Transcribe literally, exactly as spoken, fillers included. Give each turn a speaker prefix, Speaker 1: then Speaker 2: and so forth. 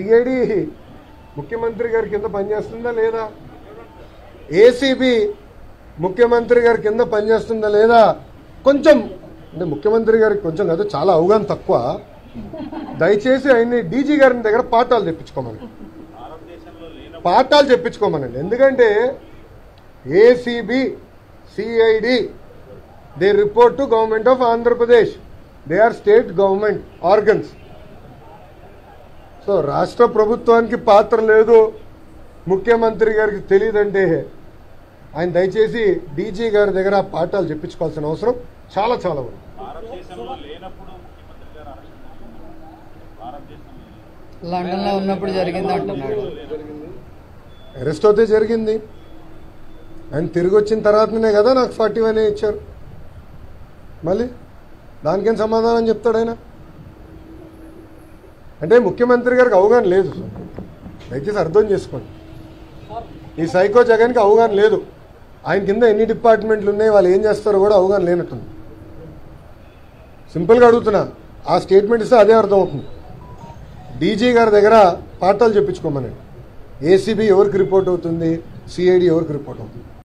Speaker 1: CID ముఖ్యమంత్రి గారి కింద పనిచేస్తుందా లేదా? ఏసీబీ ముఖ్యమంత్రి గారి కింద పనిచేస్తుందా లేదా? కొంచెం అంటే ముఖ్యమంత్రి గారికి కొంచెం కాదు, చాలా అవగాహన తక్కువ. దయచేసి ఆయన్ని డీజీ గారి దగ్గర పాఠాలు తెప్పించుకోమని పాఠాలు చెప్పించుకోమనండి. ఎందుకంటే ACB CID they report to government of Andhra Pradesh. They are state government organs. So రాష్ట్ర ప్రభుత్వానికి పాత్ర లేదు, ముఖ్యమంత్రి గారికి తెలియదంటే ఆయన దయచేసి డీజీ గారి దగ్గర పాఠాలు చెప్పించుకోవాల్సిన అవసరం చాలా చాలా ఉంది.
Speaker 2: లండన్ లో ఉన్నప్పుడు జరిగింది అంటున్నాడు.
Speaker 1: అరెస్ట్ అయితే జరిగింది, ఆయన తిరిగి వచ్చిన తర్వాతనే కదా నాకు ఫార్టీ వన్ ఇచ్చారు. మళ్ళీ దానికేం సమాధానం చెప్తాడు ఆయన? అంటే ముఖ్యమంత్రి గారికి అవగాహన లేదు. దయచేసి అర్థం చేసుకోండి, ఈ సైకో జగన్కి అవగాహన లేదు. ఆయన కింద ఎన్ని డిపార్ట్మెంట్లు ఉన్నాయి, వాళ్ళు ఏం చేస్తారో కూడా అవగాహన లేనట్టుంది. సింపుల్గా అడుగుతున్నా, ఆ స్టేట్మెంట్ ఇస్తే అదే అర్థం అవుతుంది. డీజీ గారి దగ్గర పాఠాలు చెప్పించుకోమనండి. ఏసీబీ ఎవరికి రిపోర్ట్ అవుతుంది, సిఐడి ఎవరికి రిపోర్ట్ అవుతుంది.